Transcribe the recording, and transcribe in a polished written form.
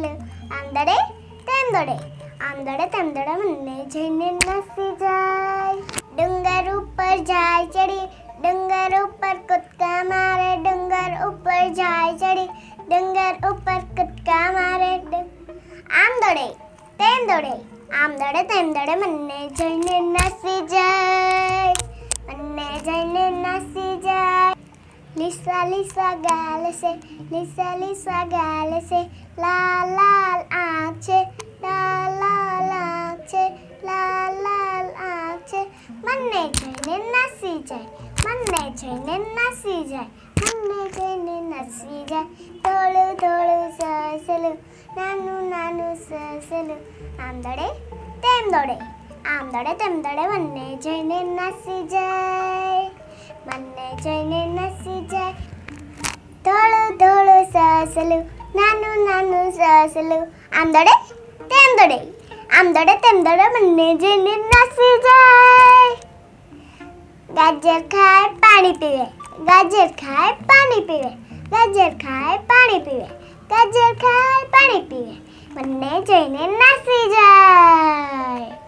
સાસલું આંધળે તેંધળે આંધળે તેંધળે મને જઈને નાસી જાય. ડુંગર ઉપર જાય ચડી ડુંગર ઉપર કૂદકા મારે ડુંગર ઉપર જાય ચડી ડુંગર ઉપર કૂદકા મારે. આમ દોડે તેમ દોડે આમ દોડે તેમ દોડે મને જઈને નાસી જાય મને જઈને નાસી જાય. લીસા લીસા ગાલ છે લીસા લીસા ગાલ છે લાલ લાલ આંખ છે લાલ લાલ આંખ છે લાલ લાલ આંખ છે. મને જઈને નાસી જાય મને જઈને નાસી જાય મને જઈને નાસી જાય. થોડું થોડું સસલું નાનું નાનું સસલું આમ દોડે તેમ દોડે આમ દોડે તેમ દોડે મને જઈને નાસી જાય મને જઈને નાસી જાય. થોડું થોડું સસલું નાનું નાનું સસલું આમ દોડે તેમ દોડે આમ દોડે તેમ દોડે મને જઈને નાસી જાય. ગાજર ખાય પાણી પીવે ગાજર ખાય પાણી પીવે ગાજર ખાય પાણી પીવે ગાજર ખાય પાણી પીવે મને જઈને નાસી જાય.